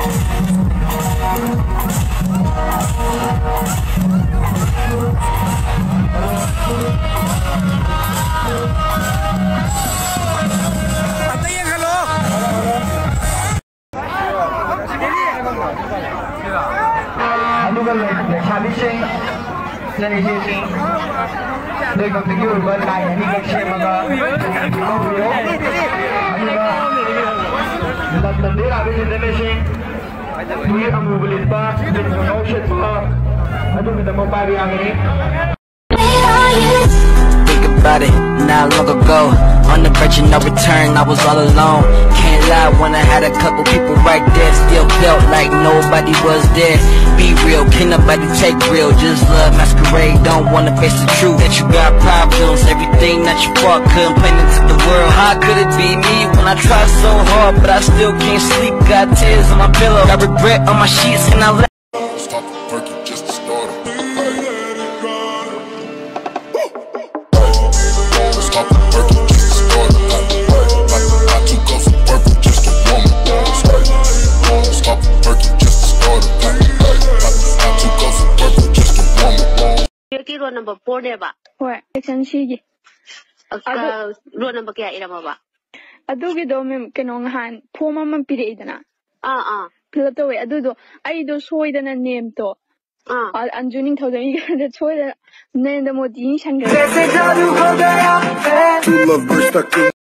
About it, not long ago, on the verge of no return, I was all alone. Can't lie, when I had a couple people right there, still felt like nobody was there. Be real, can nobody take real? Just love masquerade, don't wanna face the truth that you got problems. Everything that you fought, complaining to the world. How could it be me when I try so hard, but I still can't sleep? Got tears on my pillow, got regret on my sheets, and I let stop working just to start it. Stop working just to start it. I took off from work with just a woman. Stop working just to start it. I took off from work with just a woman. You're roll number 4 there, ba? What? Section C. Roll number kaya ira ba? Adugi do mem kenong han form man pide idana. Fill up the way. Adu do I do soy than a name to. Anjuning to the soy that name the modin shangar.